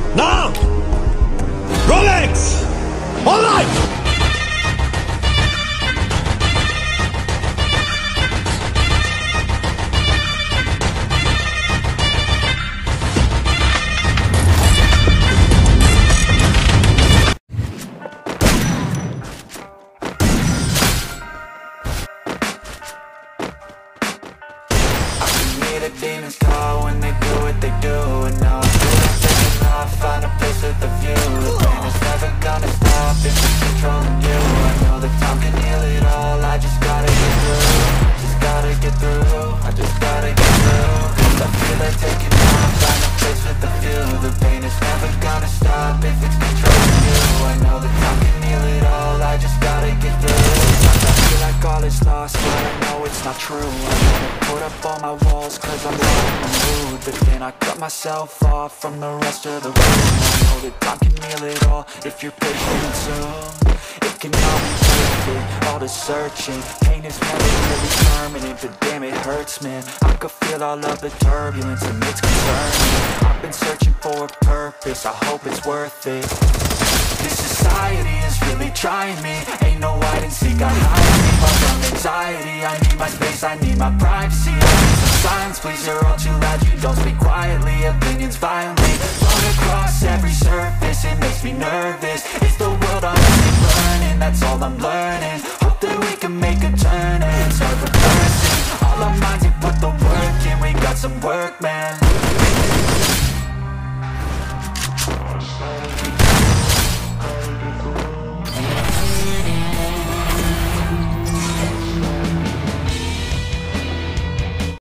Now! Rolex! All right! The demons call when they do what they do. And now I'm taking off, find a place with a view. The pain is never gonna stop if it's controlling you. I know that time can heal it all, I just gotta get through. Just gotta get through, I just gotta get through. Cause I feel like taking off, find a place with a view. The pain is never gonna stop if it's controlling you. I know that time can heal it all, I just gotta get through. Sometimes I feel like all is lost, but I know it's not true. I wanna put up all my walls cause I'm not in the mood. But then I cut myself off from the rest of the room. I know that time can heal it all if you're patient soon. It can all be worth it, all the searching. Pain is never really permanent, but damn it hurts, man. I could feel all of the turbulence and it's concerning. I've been searching for a purpose, I hope it's worth it. This society is really trying me. Ain't no hide and seek, I hide me from anxiety. I need my space, I need my privacy. I need some silence, please, you're all too loud. You don't speak quietly, opinions violently float across every surface, it makes me nervous. It's the world I'm learning, that's all I'm learning. Hope that we can make a turn and start reversing. All our minds, we put the work in, we got some work, man.